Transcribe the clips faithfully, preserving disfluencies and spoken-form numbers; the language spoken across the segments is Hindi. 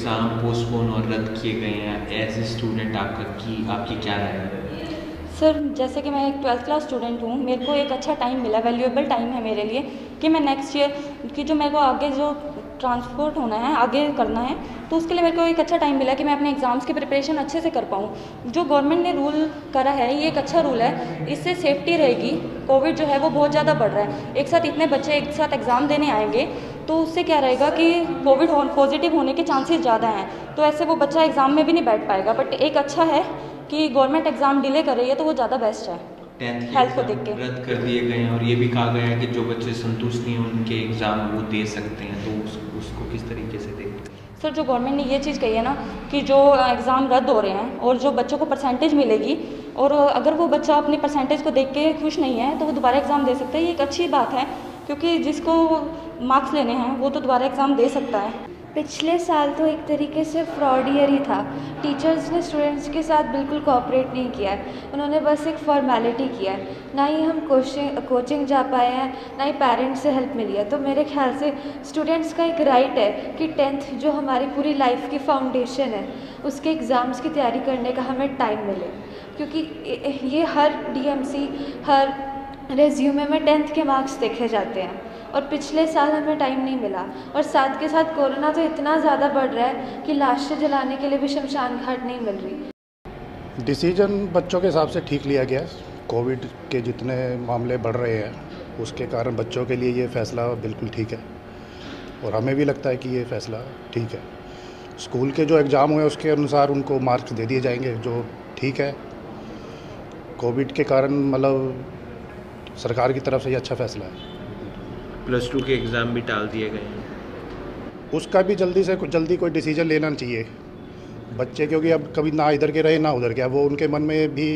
एग्ज़ाम पोस्टपोन और रद्द किए गए हैं, एज ए स्टूडेंट आपका की आपकी क्या राय है? सर जैसे कि मैं एक ट्वेल्थ क्लास स्टूडेंट हूँ, मेरे को एक अच्छा टाइम मिला, वैल्यूएबल टाइम है मेरे लिए कि मैं नेक्स्ट ईयर की जो मेरे को आगे जो ट्रांसपोर्ट होना है, आगे करना है, तो उसके लिए मेरे को एक अच्छा टाइम मिला कि मैं अपने एग्ज़ाम्स की प्रिपरेशन अच्छे से कर पाऊँ। जो गवर्नमेंट ने रूल करा है ये एक अच्छा रूल है, इससे सेफ्टी रहेगी। कोविड जो है वो बहुत ज़्यादा बढ़ रहा है, एक साथ इतने बच्चे एक साथ एग्ज़ाम देने आएंगे तो उससे क्या रहेगा कि कोविड हो पॉजिटिव होने के चांसेस ज़्यादा हैं, तो ऐसे वो बच्चा एग्ज़ाम में भी नहीं बैठ पाएगा। बट एक अच्छा है कि गवर्नमेंट एग्ज़ाम डिले कर रही है तो वो ज़्यादा बेस्ट है टेंथ के हेल्थ को एग्ज़ाम देख के। रद्द कर दिए गए हैं और ये भी कहा गया है कि जो बच्चे संतुष्ट नहीं हैं उनके एग्ज़ाम वो दे सकते हैं, तो उस, उसको किस तरीके से देखते हैं? सर जो गवर्नमेंट ने ये चीज़ कही है ना कि जो एग्ज़ाम रद्द हो रहे हैं और जो बच्चों को परसेंटेज मिलेगी, और अगर वो बच्चा अपनी परसेंटेज को देख के खुश नहीं है तो वो दोबारा एग्ज़ाम दे सकता है। ये एक अच्छी बात है क्योंकि जिसको मार्क्स लेने हैं वो तो दोबारा एग्ज़ाम दे सकता है। पिछले साल तो एक तरीके से फ्रॉड ईयर ही था। टीचर्स ने स्टूडेंट्स के साथ बिल्कुल कोऑपरेट नहीं किया है, उन्होंने बस एक फॉर्मेलिटी किया है। ना ही हम कोचिंग कोचिंग जा पाए हैं, ना ही पेरेंट्स से हेल्प मिली है। तो मेरे ख्याल से स्टूडेंट्स का एक राइट है कि टेंथ जो हमारी पूरी लाइफ की फाउंडेशन है, उसके एग्ज़ाम्स की तैयारी करने का हमें टाइम मिले, क्योंकि ये हर डीएमसी, हर रेज्यूमे में टेंथ के मार्क्स देखे जाते हैं और पिछले साल हमें टाइम नहीं मिला। और साथ के साथ कोरोना तो इतना ज़्यादा बढ़ रहा है कि लाशें जलाने के लिए भी शमशान घाट नहीं मिल रही। डिसीजन बच्चों के हिसाब से ठीक लिया गया। कोविड के जितने मामले बढ़ रहे हैं उसके कारण बच्चों के लिए ये फ़ैसला बिल्कुल ठीक है और हमें भी लगता है कि ये फ़ैसला ठीक है। स्कूल के जो एग्ज़ाम हुए उसके अनुसार उनको मार्क्स दे दिए जाएंगे, जो ठीक है। कोविड के कारण मतलब सरकार की तरफ से ये अच्छा फ़ैसला है। प्लस टू के एग्ज़ाम भी टाल दिए गए हैं, उसका भी जल्दी से जल्दी कोई डिसीजन लेना चाहिए बच्चे, क्योंकि अब कभी ना इधर के रहे ना उधर के, वो उनके मन में भी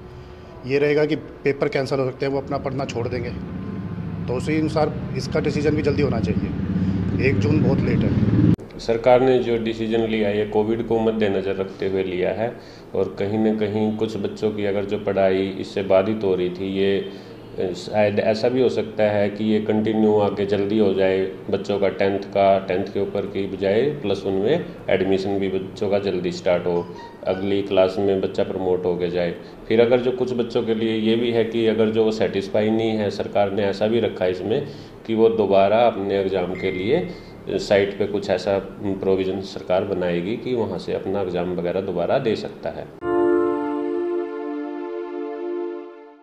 ये रहेगा कि पेपर कैंसिल हो सकते हैं, वो अपना पढ़ना छोड़ देंगे। तो उसी अनुसार इसका डिसीजन भी जल्दी होना चाहिए। एक जून बहुत लेट है। सरकार ने जो डिसीजन लिया है ये कोविड को मद्देनज़र रखते हुए लिया है और कहीं ना कहीं कुछ बच्चों की अगर जो पढ़ाई इससे बाधित हो रही थी, ये शायद ऐसा भी हो सकता है कि ये कंटिन्यू आगे जल्दी हो जाए। बच्चों का टेंथ का टेंथ के ऊपर की बजाय प्लस वन में एडमिशन भी बच्चों का जल्दी स्टार्ट हो, अगली क्लास में बच्चा प्रमोट हो के जाए। फिर अगर जो कुछ बच्चों के लिए ये भी है कि अगर जो वो सेटिस्फाई नहीं है, सरकार ने ऐसा भी रखा है इसमें कि वो दोबारा अपने एग्ज़ाम के लिए साइट पे कुछ ऐसा प्रोविज़न सरकार बनाएगी कि वहाँ से अपना एग्ज़ाम वगैरह दोबारा दे सकता है।